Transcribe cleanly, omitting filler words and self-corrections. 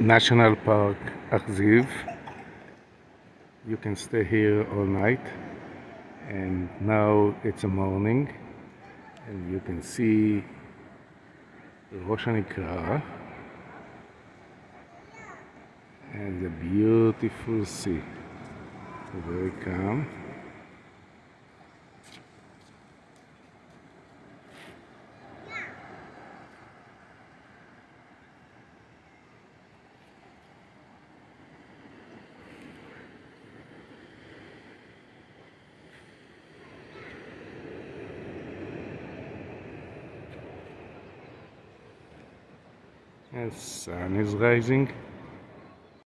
National Park Achziv. You can stay here all night, and now it's a morning and you can see Rosh HaNikra and the beautiful sea. Very calm. The sun is rising.